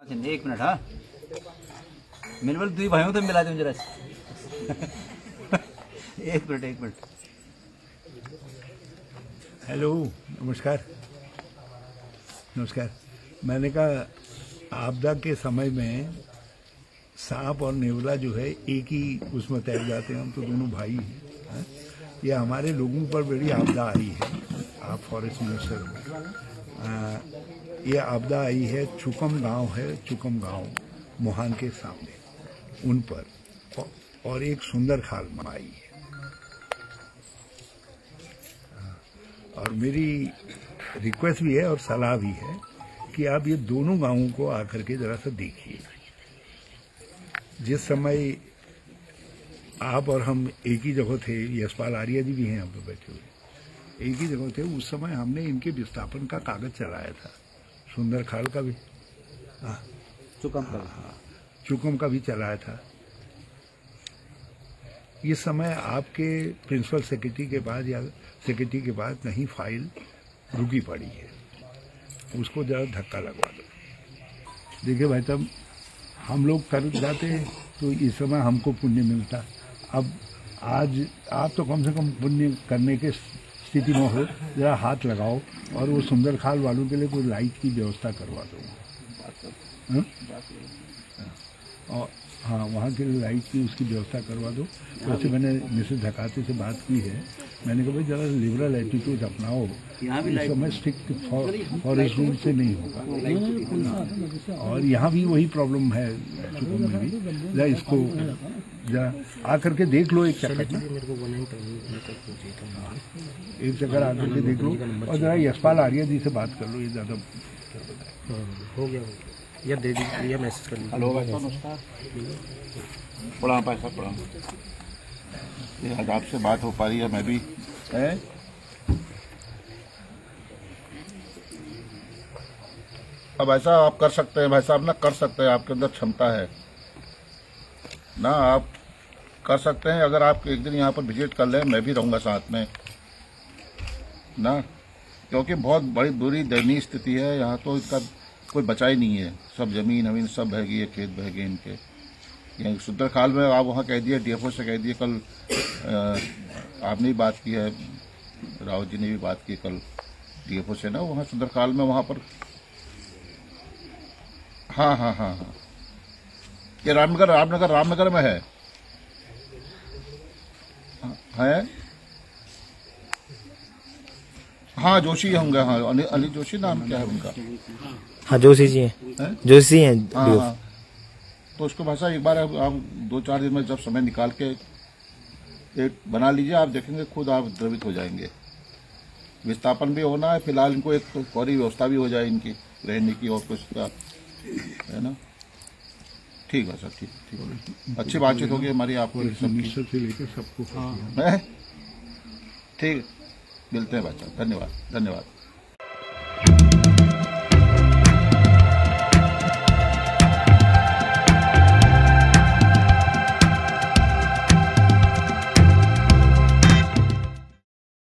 एक मिनट। हाँ मेरे बोल दुई भाइयों तो मिला दूं जरा एक मिनट। हेलो, नमस्कार। मैंने कहा आपदा के समय में सांप और नेवला जो है एक ही उसमें तैर जाते हैं, हम तो दोनों भाई हैं। ये हमारे लोगों पर बड़ी आपदा आई है। आप फॉरेस्ट मिनिस्टर हो। ये आपदा आई है, चुकम गांव मोहान के सामने, उन पर और एक सुंदर खाल में आई है। और मेरी रिक्वेस्ट भी है और सलाह भी है कि आप ये दोनों गांवों को आकर के जरा सा देखिए। जिस समय आप और हम एक ही जगह थे, यशपाल आर्या जी भी हैं यहाँ पे बैठे हुए, एक ही जगह थे, उस समय हमने इनके विस्थापन का कागज चलाया था। सुंदर खाल का भी, चुकम का भी चलाया था। इस समय आपके प्रिंसिपल सेक्रेटरी के पास या सेक्रेटरी के पास कहीं फाइल रुकी पड़ी है, उसको जरा धक्का लगवा दो। देखिए भाई साहब, हम लोग कर जाते हैं तो इस समय हमको पुण्य मिलता। अब आज आप तो कम से कम पुण्य करने के स्थिति में हो, जरा हाथ लगाओ और वो सुंदर खाल वालों के लिए कोई लाइट की व्यवस्था करवा दो। और हाँ, वहाँ के लिए लाइट की उसकी व्यवस्था करवा दो। वैसे मैंने मिसेस धकाते से बात की है, मैंने कहा भाई जरा लिबरल एटीट्यूड अपनाओ, इस समय स्ट्रिक्ट फॉरेस्ट रूल से नहीं होगा। और यहाँ भी वही प्रॉब्लम है, चुकम में भी। जरा इसको जरा आकर के देख लो, एक चक्कर आकर के देख लो, और जरा यशपाल आर्या जी से बात कर लो। ये ज़्यादा हो गया या दे दीजिए या मैसेज कर लीजिए। हेलो भाई साहब, नमस्कार। प्रणाम भाई साहब, प्रणाम। ये आज आपसे बात हो पा रही है, मैं भी है। अब ऐसा आप कर सकते हैं भाई साहब ना, कर सकते हैं, आपके अंदर क्षमता है ना, आप कर सकते हैं। अगर आप एक दिन यहाँ पर विजिट कर लें, मैं भी रहूँगा साथ में ना, क्योंकि बहुत बड़ी बुरी दयनीय स्थिति है यहाँ। तो इसका कोई बचा ही नहीं है, सब जमीन अमीन सब बह गई है, खेत बह गए इनके। यहाँ सुंदर खाल में आप वहाँ कह दिए, डीएफओ से कह दिए, कल आपने भी बात की है, रावत जी ने भी बात की कल डीएफओ से ना, वहाँ सुंदर खाल में वहाँ पर। हाँ, ये रामनगर में है। हाँ जोशी होंगे, हाँ अली जोशी नाम क्या है उनका? हाँ जोशी जी हैं, जोशी हैं। हाँ। तो उसको भाषा एक बार आप 2-4 दिन में जब समय निकाल के एक बना लीजिए, आप देखेंगे खुद आप द्रवित हो जाएंगे। विस्थापन भी होना है, फिलहाल इनको एक फौरी व्यवस्था भी हो जाए इनकी रहने की और कुछ का, है ना। ठीक है सर, ठीक अच्छी बातचीत होगी हमारी आपको मिनिस्टर से लेकर सबको। ठीक, मिलते हैं बच्चा। धन्यवाद।